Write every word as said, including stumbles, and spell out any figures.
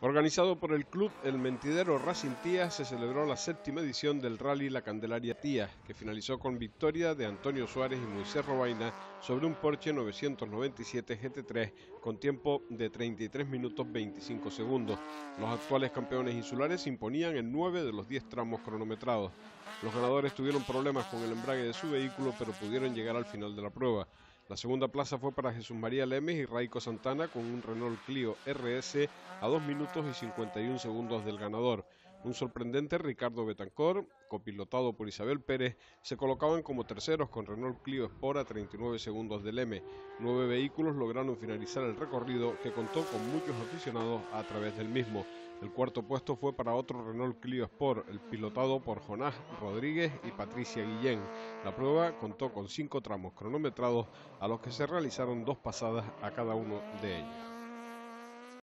Organizado por el club El Mentidero Racing Tías, se celebró la séptima edición del Rally La Candelaria Tías, que finalizó con victoria de Antonio Suárez y Moisés Robaina sobre un Porsche novecientos noventa y siete G T tres con tiempo de treinta y tres minutos veinticinco segundos. Los actuales campeones insulares se imponían en nueve de los diez tramos cronometrados. Los ganadores tuvieron problemas con el embrague de su vehículo, pero pudieron llegar al final de la prueba. La segunda plaza fue para Jesús María Lemes y Raico Santana con un Renault Clio R S a dos minutos y cincuenta y un segundos del ganador. Un sorprendente Ricardo Betancor, copilotado por Isabel Pérez, se colocaban como terceros con Renault Clio Sport a treinta y nueve segundos del M. Nueve vehículos lograron finalizar el recorrido, que contó con muchos aficionados a través del mismo. El cuarto puesto fue para otro Renault Clio Sport, el pilotado por Jonás Rodríguez y Patricia Guillén. La prueba contó con cinco tramos cronometrados, a los que se realizaron dos pasadas a cada uno de ellos.